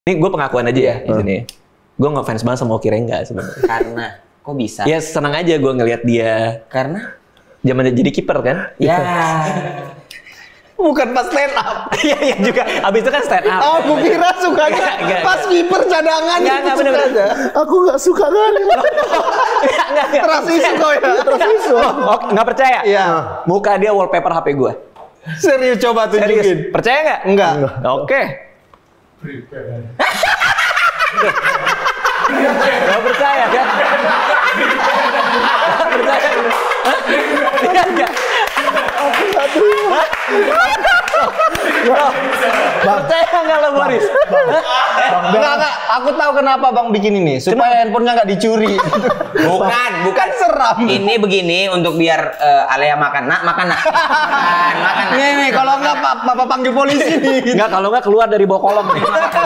Ini gue pengakuan aja ya di sini. Gue ngefans banget sama Oki Rengga sebenarnya. Karena kok bisa? Ya senang aja gue ngelihat dia. Karena zaman dia jadi kiper kan? ya. Bukan pas stand up. Iya iya juga. Abis itu kan stand up. Oh, aku kira sukanya pas kiper cadangan. Enggak bener-bener. Aku nggak suka kan. Enggak. Terus isu kok ya. Terus isu. Oh, nggak percaya? Iya. Muka dia wallpaper HP gue. Serius coba tunjukin. Serius. Percaya nggak? Enggak. Oke. Gak percaya kan? Gak percaya. Iya enggak? Aku nggak terima. Percaya nggak lo Boris? Enggak. Aku tahu kenapa Bang bikin ini. Supaya handphonenya nggak dicuri. Bukan Seram. Ini begini untuk biar Alea makan nak. Makan. Nih, kalau nggak Papa panggil polisi nih. Enggak, kalau nggak keluar dari bawah kolom nih.